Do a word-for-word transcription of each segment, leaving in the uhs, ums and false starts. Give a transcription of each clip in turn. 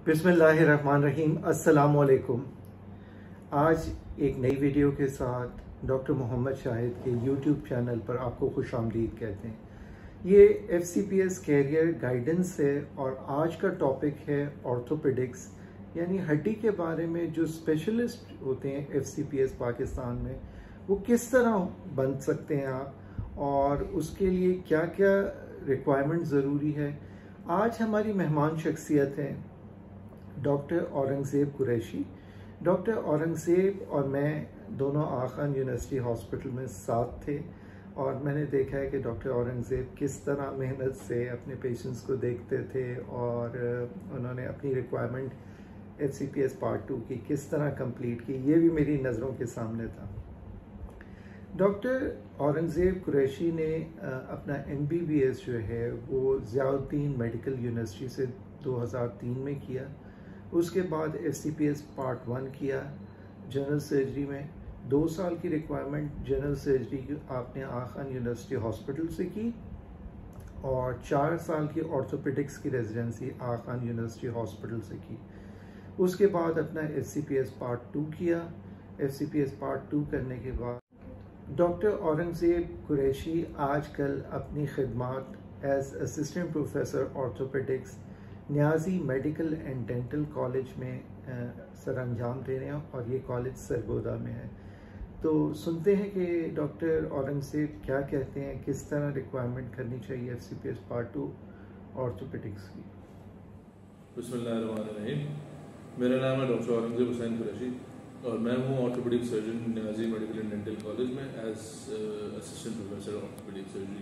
बिस्मिल्लाहिर्रहमानिर्रहीम। अस्सलामुअलैकुम। आज एक नई वीडियो के साथ डॉक्टर मोहम्मद शाहिद के यूट्यूब चैनल पर आपको खुश आमदीद कहते हैं। ये F C P S career guidance है और आज का टॉपिक है ऑर्थोपेडिक्स, यानी हड्डी के बारे में। जो स्पेशलिस्ट होते हैं F C P S Pakistan में, वो किस तरह बन सकते हैं आप, और उसके लिए क्या क्या रिक्वायरमेंट ज़रूरी है। आज हमारी मेहमान शख्सियत हैं डॉक्टर औरंगज़ेब कुरैशी। डॉक्टर औरंगज़ेब और मैं दोनों आगा खान यूनिवर्सिटी हॉस्पिटल में साथ थे, और मैंने देखा है कि डॉक्टर औरंगज़ेब किस तरह मेहनत से अपने पेशेंट्स को देखते थे, और उन्होंने अपनी requirement F C P S part two की किस तरह कंप्लीट की, ये भी मेरी नज़रों के सामने था। डॉक्टर औरंगज़ेब कुरैशी ने अपना एम बी बी एस जो है वो ज़ियाउद्दीन मेडिकल यूनिवर्सिटी से दो हज़ार तीन में किया। उसके बाद F C P S part one किया जनरल सर्जरी में। दो साल की रिक्वायरमेंट जनरल सर्जरी की आपने आगा खान यूनिवर्सिटी हॉस्पिटल से की, और चार साल की ऑर्थोपेडिक्स की residency Aga Khan university hospital से की। उसके बाद अपना F C P S part two किया। F C P S part two करने के बाद डॉक्टर औरंगज़ेब कुरैशी आजकल अपनी खिदमात as assistant professor orthopaedics Niazi medical and dental college में सर अंजाम दे रहे हैं, और ये कॉलेज सरगोदा में है। तो सुनते हैं कि डॉक्टर औरंगज़ेब क्या कहते हैं, किस तरह रिक्वायरमेंट करनी चाहिए F C P S part two orthopaedics की। बिस्मिल्लाहिर्रहमानिर्रहीम। मेरा नाम है डॉक्टर औरंगज़ेब हुसैन कुरैशी, और मैं हूँ orthopaedic surgeon Niazi medical and dental college में as assistant professor orthopaedic surgery.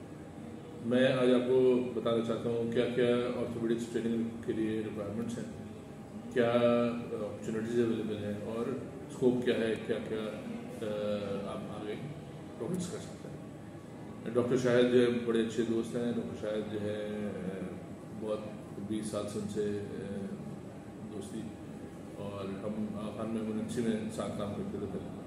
मैं आज आपको बताना चाहता हूँ क्या क्या ऑर्थोपेडिक्स ट्रेनिंग के लिए रिक्वायरमेंट्स हैं, क्या अपॉर्चुनिटीज़ अवेलेबल हैं, और स्कोप क्या है, क्या क्या आप आगे प्रोग्रेस कर सकते हैं। डॉक्टर शाहिद जो है बड़े अच्छे दोस्त हैं। डॉक्टर शाहिद जो है बहुत बीस साल से उनसे दोस्ती, और हम खान में यूनिवर्सिटी में साथ काम करते थे पहले।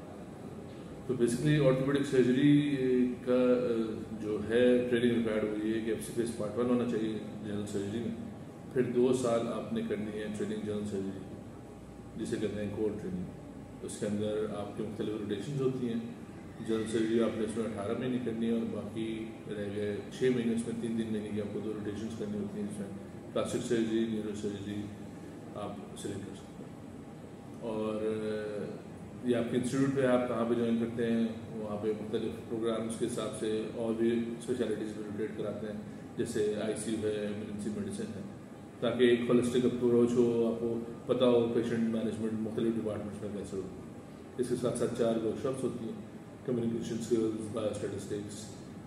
तो बेसिकली ऑर्थोपेडिक सर्जरी का जो है ट्रेनिंग रिक्वायर्ड हुई है कि F C P S part one होना चाहिए जनरल सर्जरी में। फिर दो साल आपने करनी है ट्रेनिंग जनरल सर्जरी की, जिसे कहते हैं कोर ट्रेनिंग। उसके अंदर आपके मुख्तलिफ रोटेशन होती हैं। जनरल सर्जरी आपने उसमें अठारह महीने करनी है, और बाकी रह गए छः महीने उसमें तीन तीन महीने की आपको दो रोटेशन करनी होती हैं, जिसमें प्लास्टिक सर्जरी, न्यूरो सर्जरी आप सिलेक्ट कर सकते हैं। और ये आपके इंस्टीट्यूट पे आप कहाँ पे ज्वाइन करते हैं, वहाँ पे मुख्तलिफ प्रोग्राम्स के हिसाब से और भी स्पेशलिटीज़ में रोटेट कराते हैं, जैसे आई सी यू है, इमरजेंसी मेडिसिन है, ताकि एक होलिस्टिक अप्रोच हो, आपको पता हो पेशेंट मैनेजमेंट मुख्तलिफ डिपार्टमेंट्स में कैसे हो। इसके साथ साथ चार वर्कशॉप्स होती हैं, कम्युनिकेशन स्किल्स, बायोस्टैटिस्टिक्स,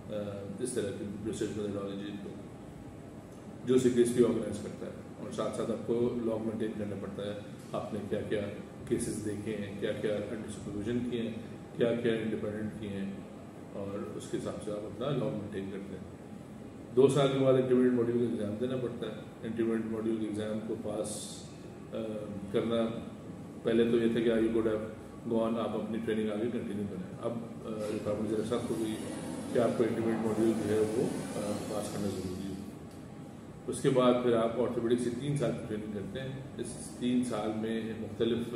इस तरह की रिसर्च मेथोडोलॉजी, जो C P S P organise करता है। और साथ साथ आपको लॉग मेंटेन करना पड़ता है, आपने क्या क्या केसेस देखे हैं, क्या क्या अंडर सुपरविजन किए हैं, क्या क्या इंडिपेंडेंट किए हैं, और उसके हिसाब से आप अपना लॉग मेंटेन करते हैं। दो साल के बाद इंटरमीडिएट मॉड्यूल का एग्ज़ाम देना पड़ता है। इंटरमीडिएट मॉड्यूल के एग्ज़ाम को पास आ, करना, पहले तो ये था कि आई कुड हैव गॉन, आप अपनी ट्रेनिंग आगे कंटिन्यू करें। अब रिक्वायरमेंट ज़रा सख्त हो गई कि आपको इंटरमीडिएट मॉड्यूल जो है वो आ, पास करना ज़रूरी है। उसके बाद फिर आप ऑर्थोपेडिक्स से तीन साल की ट्रेनिंग करते हैं। इस तीन साल में मुख्तलिफ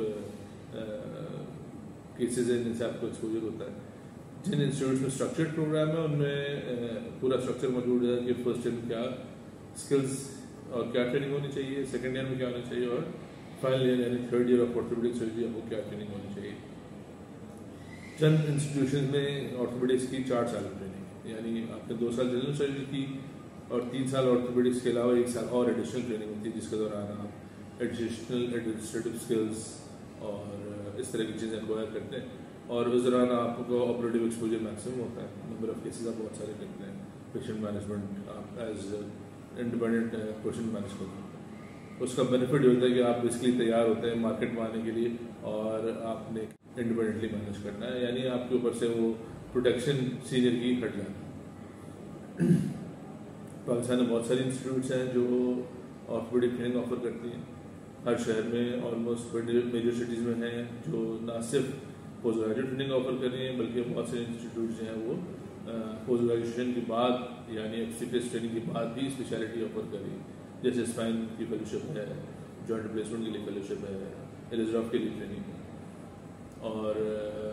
केसेज हैं जिनसे आपको एक्सपोजर होता है। जिन इंस्टीट्यूट में स्ट्रक्चर्ड प्रोग्राम है उनमें पूरा स्ट्रक्चर मौजूद है कि फर्स्ट ईयर में क्या स्किल्स और क्या ट्रेनिंग होनी चाहिए, सेकेंड ईयर में क्या होना चाहिए, और फाइनल ईयर यानी third year of orthopaedic surgery आपको क्या ट्रेनिंग होनी चाहिए। चंद इंस्टीट्यूशन में ऑर्थोपेडिक्स की चार साल की ट्रेनिंग, यानी आपने दो साल जनरल सर्जरी की और तीन साल ऑर्थोपेडिक्स के अलावा एक साल और एडिशनल ट्रेनिंग होती है, जिसके दौरान आप एडिशनल एडमिनिस्ट्रेटिव स्किल्स और इस तरह की चीज़ें एक्वायर करते हैं। और उस दौरान आपको ऑपरेटिव एक्सपोजर मैक्सिमम होता है, नंबर ऑफ केसेस आप बहुत सारे करते हैं। पेशेंट मैनेजमेंट आप एज इंडिपेंडेंट पेशेंट मैनेज करते हैं। उसका बेनिफिट होता है कि आप बेसिकली तैयार होते हैं मार्केट में आने के लिए, और आपने इंडिपेंडेंटली मैनेज करना है, यानी आपके ऊपर से वो प्रोटेक्शन सीनियर की हट जाती है। पाकिस्तान में बहुत सारी इंस्टीट्यूट्स हैं जो ऑर्थोपेडिक ट्रेनिंग ऑफर करती हैं। हर शहर में ऑलमोस्ट मेजर सिटीज़ में हैं जो ना सिर्फ पोस्ट ग्रेजुएट ट्रेनिंग ऑफर कर रही हैं, बल्कि बहुत सारे इंस्टीट्यूट जो हैं वो पोस्ट ग्रेजुएशन के बाद यानी F C P S training के बाद भी स्पेशलिटी ऑफर कर रही है, जैसे स्पाइन की फेलोशिप है, जॉइंट रिप्लेसमेंट के लिए फेलोशिप है, एलिजरॉफ के लिए ट्रेनिंग है। और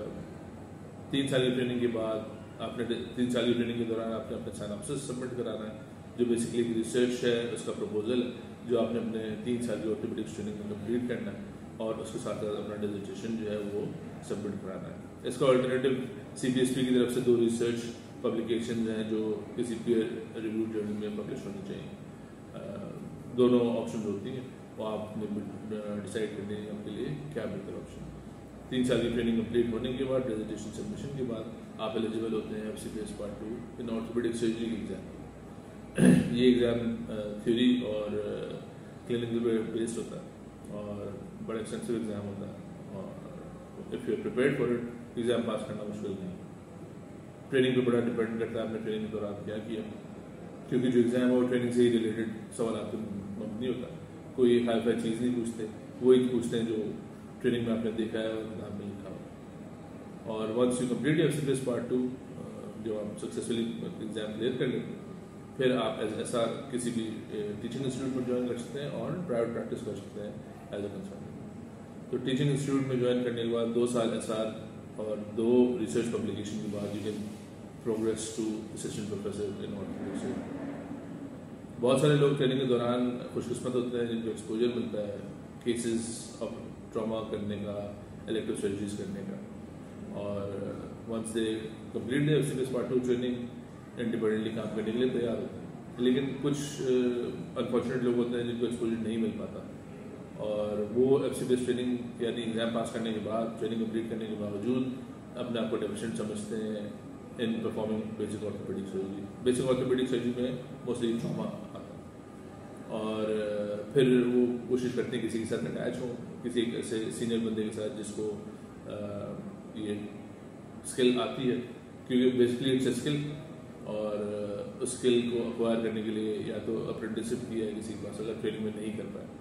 तीन साल की ट्रेनिंग के बाद आपने तीन साल की ट्रेनिंग के दौरान आपने अपना साइनॉप्सिस सबमिट कराना है, जो बेसिकली रिसर्च है, उसका प्रपोजल है जो आपने अपने तीन साल की ऑर्थोपेडिक्स ट्रेनिंग में कंप्लीट करना है, और उसके साथ साथ अपना डिसर्टेशन जो है वो सबमिट कराना है। इसका alternative C P S P की तरफ से दो रिसर्च पब्लिकेशन हैं जो किसी पीयर रिव्यू जर्नल में पब्लिश होनी चाहिए। दोनों ऑप्शन होती हैं, वो आपने डिसाइड करने हैं आपके लिए क्या बेहतर ऑप्शन। तीन साल की ट्रेनिंग कंप्लीट होने के बाद डिसर्टेशन सबमिशन के बाद आप एलिजिबल होते हैं F C P S part two in orthopaedic surgery के एग्जाम। ये एग्ज़ाम थ्योरी और क्लिनिकल पे बेस्ड होता है और बड़ा एक्सटेंसिव एग्जाम होता है, और if you are prepared for it exam pass करना मुश्किल नहीं। ट्रेनिंग पे बड़ा डिपेंड करता है आपने ट्रेनिंग के दौरान क्या किया, क्योंकि जो एग्जाम है वो ट्रेनिंग से ही रिलेटेड सवाल आपके नहीं होता। कोई हाई फाई चीज़ नहीं पूछते, वही पूछते हैं जो ट्रेनिंग में आपने देखा है और किताब में लिखा हो। और once you complete F C P S part two, जो आप सक्सेसफुली एग्जाम क्लियर कर लेते हैं, फिर आप एज एस आर किसी भी टीचिंग इंस्टीट्यूट में ज्वाइन कर सकते हैं और प्राइवेट प्रैक्टिस कर सकते हैं एज ए कंसल्टेंट। तो टीचिंग इंस्टीट्यूट में ज्वाइन करने के बाद दो साल एस आर और दो रिसर्च पब्लिकेशन के बाद you can progress to assistant professor in orthopaedics. बहुत सारे लोग ट्रेनिंग के दौरान खुशकिस्मत होते हैं जिनको एक्सपोजर मिलता है केसेस ऑफ ट्रॉमा करने का, इलेक्टिव सर्जरीज करने का, और once they complete the F C P S part two training independently काम करने के लिए तैयार होते हैं। लेकिन कुछ अनफॉर्चुनेट लोग होते हैं जिनको एक्सपोजर नहीं मिल पाता, और वो F C P S training यानी एग्जाम पास करने के बाद, ट्रेनिंग कंप्लीट करने के बावजूद अपने आप को डेफिशिएंट समझते हैं in performing basic orthopaedic surgery. Basic orthopaedic surgery में मोस्टली ट्रॉमा आता है, और फिर वो कोशिश करते हैं किसी के साथ अटैच हो, किसी एक ऐसे सीनियर बंदे के साथ जिसको आ, ये स्किल आती है, क्योंकि बेसिकली इट्स ए स्किल, और उस स्किल को एक्वायर करने के लिए या तो अप्रेंटिसशिप किया है किसी के पास अगर ट्रेनिंग में नहीं कर पाए,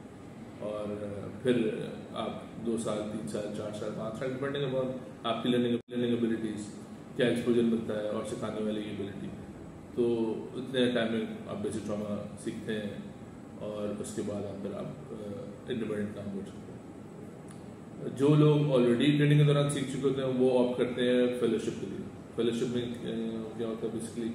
और फिर आप दो साल तीन साल चार साल पाँच साल पढ़ने के बाद आपकी लर्निंग लर्निंग एबिलिटीज़ क्या एक्सपोजर मिलता है और सिखाने वाली की एबिलिटी, तो इतने टाइम में आप बेसिक ट्रॉमा सीखते हैं, और उसके बाद आप फिर आप इंडिपेंडेंट काम कर सकते हैं। जो लोग ऑलरेडी ट्रेनिंग के दौरान सीख चुके होते हैं वो ऑप्ट करते हैं फेलोशिप के लिए। फेलोशिप में क्या होता है बेसिकली,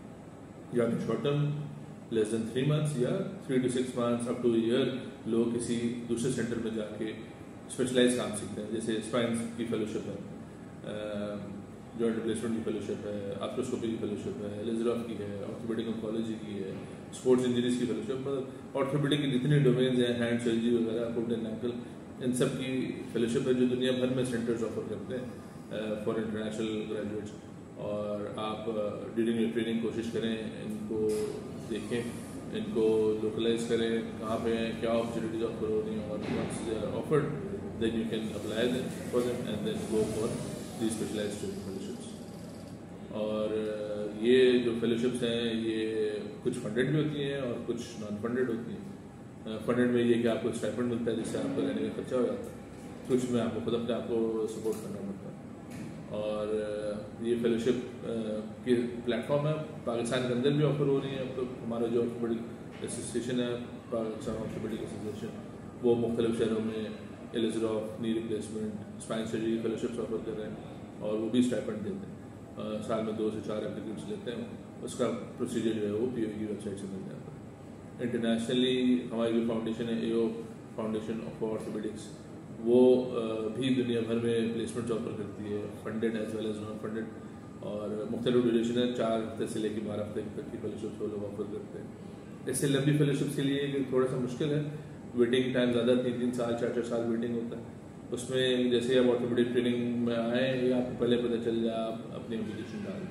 या तो short term less than three months या three to six months up to year लोग किसी दूसरे सेंटर में जाके स्पेशलाइज काम सीखते हैं, जैसे स्पाइन की फेलोशिप है, जॉइंट रिप्लेसमेंट की फेलोशिप है, आर्थ्रोस्कोपी की फेलोशिप है, एलिजरॉफ की है, ऑर्थोपेडिक ऑन्कोलॉजी की है, स्पोर्ट्स इंजरीज की फेलोशिप, मतलब ऑर्थोपेडिक की जितनी डोमेन्स हैं, हैंड सर्जरी वगैरह, फुट एंड एंकल, इन सब की फेलोशिप है जो दुनिया भर में सेंटर्स ऑफर करते हैं फॉर इंटरनेशनल ग्रेजुएट्स। और आप ड्यूरिंग योर ट्रेनिंग कोशिश करें इनको देखें, इनको लोकलाइज करें, कहाँ पे हैं, क्या अपॉर्चुनिटीज ऑफर हो रही हैं, और once they are offered then you can apply them for them and then go for the specialised training fellowships. और ये जो फेलोशिप्स हैं ये कुछ फंडेड भी होती हैं और कुछ नॉन फंडेड होती हैं। फंडेड में ये कि आपको स्टाइपेंड मिलता है जिससे आपको रहने का खर्चा हो जाता है, कुछ में आपको खुद अपने आपको सपोर्ट करना पड़ता है। और ये फेलोशिप के प्लेटफॉर्म है पाकिस्तान के अंदर भी ऑफर हो रही है। अब तो हमारा जो ऑर्थोपेडिक एसोसिएशन है, पाकिस्तान ऑर्थोपेडिक एसोसिएशन, वो मुख्तलिफ शहरों में Ilizarov, knee replacement, spine surgery fellowships offer कर रहे हैं, और वो भी स्टाइपेंड देते हैं। आ, साल में दो से चार एप्लीकेंट्स लेते हैं, उसका प्रोसीजर जो है वो पी ओ की वेबसाइट से मिल जाता है। इंटरनेशनली हमारी जो फाउंडेशन है, A O foundation of orthopaedics, वो भी दुनिया भर में प्लेसमेंट ऑफर करती है, funded as well as non funded, और मुख्तलिफ ड्यूरेशन है, चार हफ्ते से लेकर बारह हफ्ते तक की फेलोशिप्स वो लोग ऑफर करते हैं। इससे लंबी फेलोशिप्स के लिए थोड़ा सा मुश्किल है, वेटिंग टाइम ज़्यादा, तीन तीन साल चार चार साल वेटिंग होता है। उसमें जैसे आप ऑर्थोपेडिक ट्रेनिंग में आए या आपको पहले पता चल जाए, आप अपनी एप्लीकेशन डालें।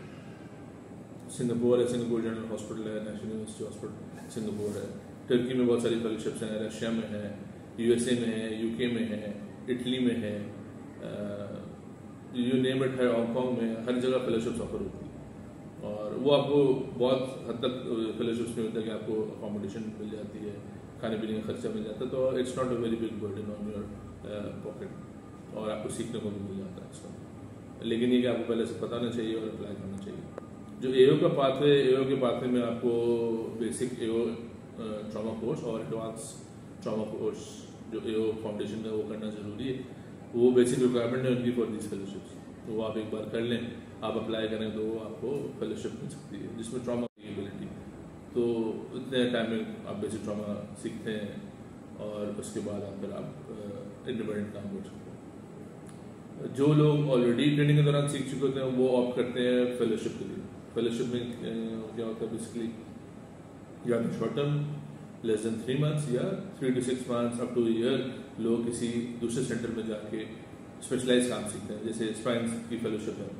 सिंगापुर है, सिंगापुर जनरल हॉस्पिटल है, नेशनल यूनिवर्सिटी हॉस्पिटल सिंगापुर है, टर्की में बहुत सारी फेलोशिप्स हैं, रशिया में है, यूएसए में है, यूके में है, इटली में है, यू नेम इट है, हांगकॉन्ग में, हर जगह फेलोशिप्स ऑफर होती है। और वो आपको बहुत हद तक फेलोशिप्स में होता है कि आपको अकोमोडेशन मिल जाती है, खाने पीने का खर्चा मिल जाता है, तो it's not a very big burden on your pocket, और आपको सीखने को भी मिल जाता है इसका। लेकिन ये कि आपको पहले से पता होना चाहिए और अप्लाई करना चाहिए। जो एओ का पाथवे, एओ के पाथवे में आपको बेसिक एओ ट्रॉमा कोर्स और एडवांस ट्रॉमा कोर्स जो ए ओ फाउंडेशन का वो करना ज़रूरी है। वो बेसिक रिक्वायरमेंट है उनकी फॉर दिस फेलोशिप्स, तो वो आप एक बार कर लें, आप अप्लाई करें तो आपको फेलोशिप मिल सकती है जिसमें ट्रॉमा एबिलिटी, तो इतने टाइम में आप बेसिक ट्रॉमा सीखते हैं और उसके बाद आप फिर आप इंडिपेंडेंट काम कर सकते हैं। जो लोग ऑलरेडी ट्रेनिंग के दौरान सीख चुके होते हैं वो ऑप्ट करते हैं फेलोशिप के लिए। फेलोशिप में क्या होता है बेसिकली, या तो short term less than three months या three to six months up to year लोग किसी दूसरे सेंटर में जाके स्पेशलाइज काम सीखते हैं। जैसे स्पाइन की फेलोशिप है,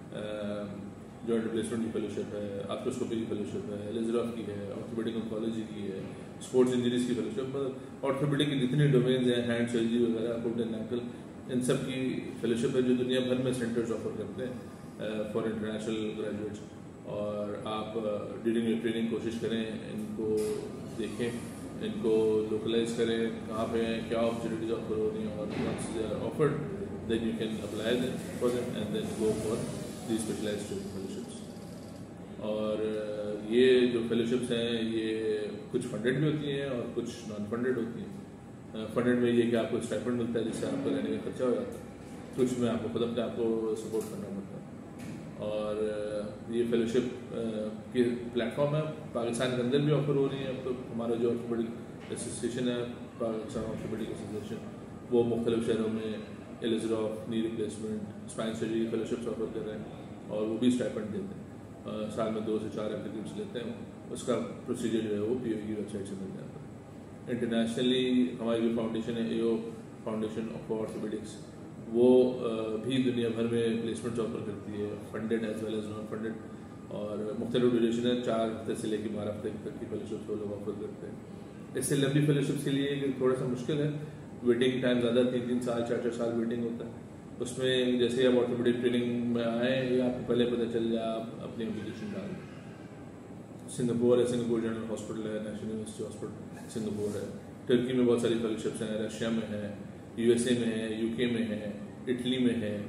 जॉइंट रिप्लेसमेंट की फेलोशिप है, आर्थ्रोस्कोपी की फेलोशिप है, लेजरॉफ की है, ऑर्थोपेडिक ऑन्कोलॉजी की है, स्पोर्ट्स इंजरीज की फेलोशिप, मतलब ऑर्थोपेडिक की जितनी डोमेन्स हैं, हैंड सर्जरी वगैरह, फुट एंड एंकल, इन सब की फेलोशिप है जो दुनिया भर में सेंटर्स ऑफर करते हैं फॉर इंटरनेशनल ग्रेजुएट्स। और आप ड्यूरिंग योर ट्रेनिंग कोशिश करें, इनको देखें, इनको लोकलाइज करें, कहाँ पे हैं, क्या अपॉर्चुनिटीज ऑफर हो रही हैं, और once they are offered then you can apply them for them and then go for the specialised training fellowships. और ये जो फेलोशिप्स हैं ये कुछ फंडेड भी होती हैं और कुछ नॉन फंडेड होती हैं। फंडेड में ये कि आपको स्टाइपेंड मिलता है जिससे आपका रहने का खर्चा हो जाता है, कुछ में आपको खुद अपने आपको सपोर्ट करना पड़ता है। और ये फेलोशिप के प्लेटफॉर्म है पाकिस्तान के अंदर भी ऑफर हो रही है। अब तो हमारा जो ऑर्थोपेडिक एसोसिएशन है, पाकिस्तान ऑर्थोपेडिक एसोसिएशन, वो मुख्तलिफ शहरों में Ilizarov, knee replacement, spine surgery fellowships offer कर रहे हैं और वो भी स्टाइपेंड देते हैं। Uh, साल में दो से चार एप्लीकेट्स लेते हैं, उसका प्रोसीजर जो है वो पी ओ की वेबसाइट से मिल जाता है। इंटरनेशनली हमारी जो फाउंडेशन है A O foundation of orthopaedics, वो uh, भी दुनिया भर में प्लेसमेंट्स ऑफर करती है, funded as well as non funded, और मुख्तलिफ ड्यूरेशन है, चार हफ्ते से लेकर बारह हफ्ते तक की फेलोशिप्स वो लोग ऑफर करते हैं। इससे लंबी फेलोशिप्स के लिए थोड़ा सा मुश्किल है, वेटिंग टाइम ज़्यादा, तीन तीन साल चार चार साल वेटिंग होता है। उसमें जैसे आप ऑर्थोपेडिक ट्रेनिंग में आए या आपको पहले पता चल जाए, आप अपनी एप्लीकेशन डाल। सिंगापुर है, सिंगापुर जनरल हॉस्पिटल है, नेशनल यूनिवर्सिटी हॉस्पिटल सिंगापुर है, टर्की में बहुत सारी फेलोशिप्स हैं, रशिया में है, यूएसए में है, यूके में है, इटली में है,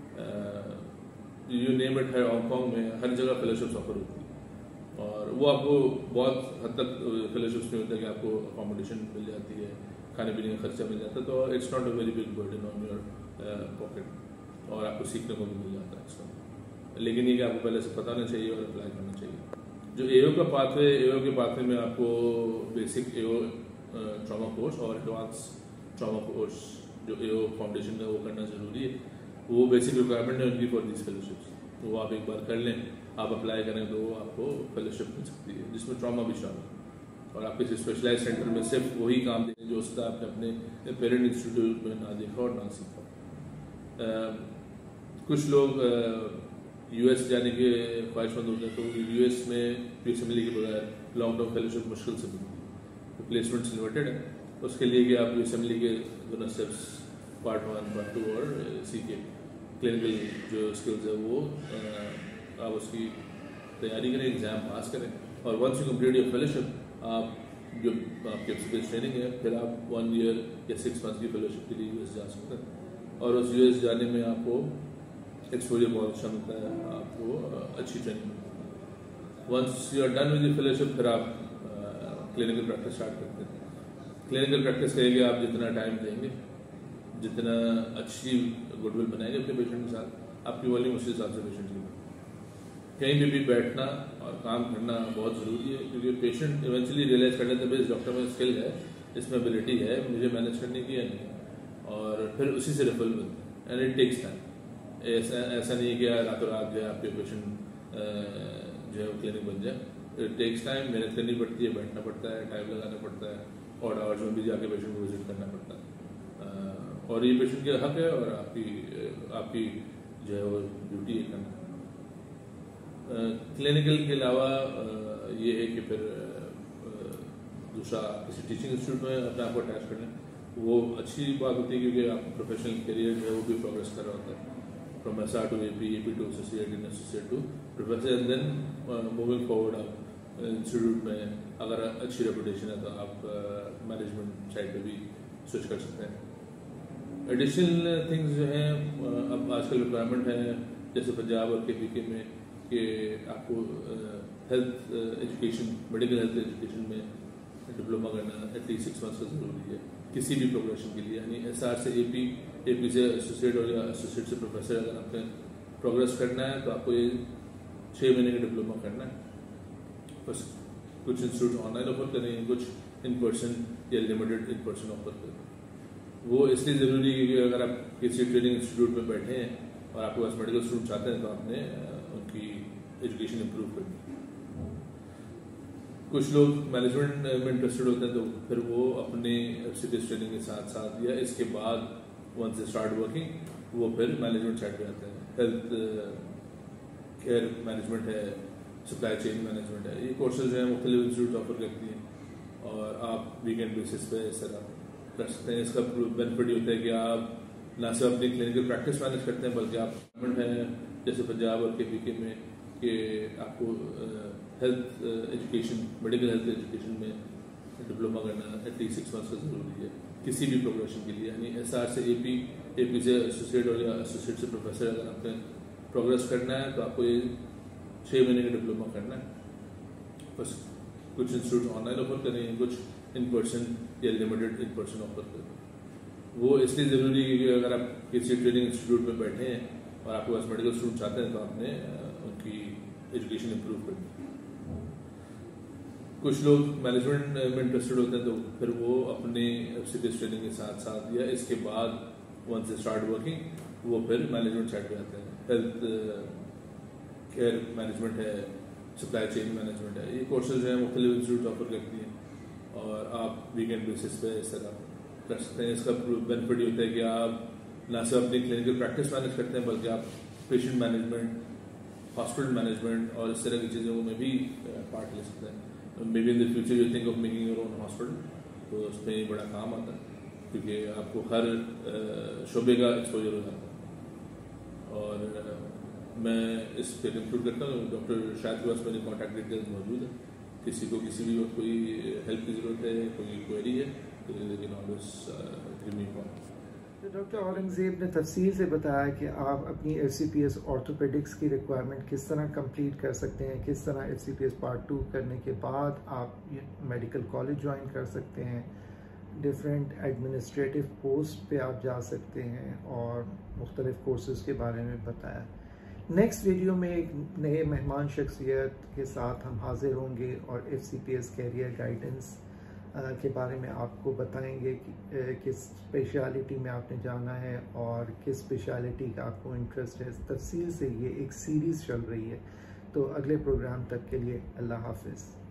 यू नेम इट है, हांगकॉन्ग में, हर जगह फेलोशिप्स ऑफर होती है। और वो आपको बहुत हद तक फेलोशिप्स में होता है कि आपको अकोमोडेशन मिल जाती है, खाने पीने का खर्चा मिल जाता है, तो it's not a very big burden on your pocket, और आपको सीखने को भी मिल जाता है इसका। लेकिन ये कि आपको पहले से पता होना चाहिए और अप्लाई करना चाहिए। जो एओ का पाथवे, एओ के पाथवे में आपको बेसिक एओ ट्रॉमा कोर्स और एडवांस ट्रॉमा कोर्स जो एओ फाउंडेशन का वो करना ज़रूरी है। वो बेसिक रिक्वायरमेंट है उनकी फॉर दिस फेलोशिप्स, तो वो आप एक बार कर लें, आप अप्लाई करें तो आपको फेलोशिप मिल सकती है जिसमें ट्रॉमा भी शामिल है। और आप किसी स्पेशलाइज सेंटर में सिर्फ वही काम दें जो उसका आपने अपने पेरेंट इंस्टीट्यूट में ना देखा और ना सीखा। Uh, कुछ लोग यूएस uh, जाने के ख्वाहिशमंद होते हैं, तो यूएस में यूएसएमएलई के बगैर लॉन्ग टर्म फेलोशिप मुश्किल से मिलती है, तो प्लेसमेंट्स लिमिटेड है। उसके लिए कि आप यूएसएमएलई के दोनों steps part one part two और सी के क्लिनिकल जो स्किल्स है वो uh, आप उसकी तैयारी करें, एग्ज़ाम पास करें, और once you complete your fellowship आप जो आपकी एक्सपीरियंस ट्रेनिंग है फिर आप वन ईयर या सिक्स मंथ की फेलोशिप के लिए यूएस जा सकते हैं। और उस यूएस जाने में आपको एक्सपोजर बहुत अच्छा मिलता है, आपको अच्छी ट्रेनिंग मिलती है। Once you are done with the fellowship फिर आप क्लिनिकल प्रैक्टिस स्टार्ट करते हैं। क्लिनिकल प्रैक्टिस करेंगे आप जितना टाइम देंगे, जितना अच्छी गुडविल बनाएंगे अपने पेशेंट के साथ, आपकी वॉल्यूम उसी हिसाब से पेशेंट की कहीं भी भी बैठना और काम करना बहुत ज़रूरी है, क्योंकि पेशेंट इवेंचुअली रियलाइज कर लेते हैं भाई इस डॉक्टर में स्किल है, इसमें एबिलिटी है, मुझे मैनेज करने की है नहीं, और फिर उसी से रेफरल मिलता है। And it takes time. ऐसा ऐसा नहीं है कि रातों रात जो है आपके पेशेंट जो है वो क्लिनिक बन जाए। इट टेक्स टाइम, मेहनत करनी पड़ती है, बैठना पड़ता है, टाइम लगाना पड़ता है, और आवर्स में भी जाके पेशेंट को विजिट करना पड़ता है। और ये पेशेंट का हक है और आपकी आपकी जो है वो ड्यूटी है करना। क्लिनिकल के अलावा ये है कि फिर दूसरा किसी टीचिंग इंस्टीट्यूट में अपने आप को अटैच कर लें, वो अच्छी बात होती है, क्योंकि आपका प्रोफेशनल करियर जो है वो भी प्रोग्रेस कर रहा होता है, from S R to A P, A P to associate, in associate to professor, and then moving forward आप इंस्टीट्यूट में अगर अच्छी रेपुटेशन है तो आप मैनेजमेंट साइड पे भी स्विच कर सकते हैं। एडिशनल थिंग्स जो हैं अब आजकल रिक्वायरमेंट है, जैसे पंजाब और के पी के में कि आपको health education, medical health education में डिप्लोमा करना एटलीस्ट सिक्स मंथ्स का ज़रूरी है। किसी भी प्रोग्रेशन के लिए, यानी एस आर से ए पी, ए पी से एसोसिएट और या एसोसिएट से प्रोफेसर अगर आपने प्रोग्रेस करना है तो आपको ये छः महीने का डिप्लोमा करना है। बस कुछ इंस्टीट्यूट ऑनलाइन ऑफर करें, कुछ इन पर्सन या लिमिटेड इन पर्सन ऑफर करें। वो इसलिए ज़रूरी है कि अगर आप किसी ट्रेनिंग इंस्टीट्यूट में बैठे हैं और आपके पास मेडिकल स्टूडेंट चाहते हैं तो आपने उनकी एजुकेशन इम्प्रूव करनी। कुछ लोग मैनेजमेंट में इंटरेस्टेड होते हैं तो फिर वो अपने F C P S training के साथ साथ या इसके बाद वंस दे स्टार्ट वर्किंग वो फिर मैनेजमेंट साइड पे आते हैं। हेल्थ केयर मैनेजमेंट है, सप्लाई चेन मैनेजमेंट है, ये कोर्सेज हैं मुख्तलिफ इंस्टीट्यूट ऑफर करती हैं और आप वीकेंड बेसिस पे इस तरह कर सकते हैं। इसका बेनिफिट ये होता है कि आप ना सिर्फ अपनी क्लिनिकल प्रैक्टिस मैनेज करते हैं बल्कि आप गवर्नमेंट है जैसे पंजाब और के पी के में कि आपको health education, medical health education में डिप्लोमा करना एटलीस्ट सिक्स मंथ्स का ज़रूरी है किसी भी प्रोग्रेशन के लिए, यानी एस आर से ए पी, ए पी से एसोसिएट और या एसोसिएट से प्रोफेसर अगर आपने प्रोग्रेस करना है तो आपको ये छः महीने का डिप्लोमा करना है। बस कुछ इंस्टीट्यूट ऑनलाइन ऑफर करें, कुछ इन पर्सन या लिमिटेड इन पर्सन ऑफर करें। वो इसलिए ज़रूरी है कि अगर आप किसी ट्रेनिंग इंस्टीट्यूट में बैठे हैं और आपके पास मेडिकल स्टूडेंट चाहते हैं तो आपने उनकी एजुकेशन इम्प्रूव करनी। कुछ लोग मैनेजमेंट में इंटरेस्टेड होते हैं तो फिर वो अपने F C P S training के साथ साथ या इसके बाद वंस दे स्टार्ट वर्किंग वो फिर मैनेजमेंट साइड पे आते हैं। हेल्थ केयर मैनेजमेंट है, सप्लाई चेन मैनेजमेंट है, ये कोर्सेज हैं मुख्तलिफ इंस्टीट्यूट ऑफर करती हैं और आप वीकेंड बेसिस पे इस तरह कर सकते हैं। इसका बेनिफिट ये होता है कि आप ना सिर्फ अपनी क्लिनिकल प्रैक्टिस मैनेज करते हैं बल्कि आप पेशेंट मैनेजमेंट, हॉस्पिटल मैनेजमेंट और इस तरह की चीज़ों में भी पार्ट ले सकते हैं। Maybe in the future you think of making your own hospital, तो उसमें बड़ा काम आता है क्योंकि आपको हर शोबे का एक्सपोजर हो जाता है। और मैं इस पे कंक्लूड करता हूँ। डॉक्टर शाहिद के पास मेरे कॉन्टैक्ट डिटेल्स मौजूद है, किसी को किसी भी वक्त कोई हेल्प की ज़रूरत है, कोई क्वेरी है तो लेकिन always give me call. Doctor Aurangzeb ने तफसील से बताया कि आप अपनी F C P S orthopaedics की रिक्वायरमेंट किस तरह कंप्लीट कर सकते हैं, किस तरह F C P S part two करने के बाद आप मेडिकल कॉलेज ज्वाइन कर सकते हैं, डिफरेंट एडमिनिस्ट्रेटिव पोस्ट पे आप जा सकते हैं और मुख्तलिफ कोर्सेज़ के बारे में बताया। नेक्स्ट वीडियो में एक नए मेहमान शख्सियत के साथ हम हाजिर होंगे और F C P S career guidance के बारे में आपको बताएंगे कि किस स्पेशलिटी में आपने जाना है और किस स्पेशलिटी का आपको इंटरेस्ट है। तफसील से ये एक सीरीज़ चल रही है, तो अगले प्रोग्राम तक के लिए अल्लाह हाफिज़।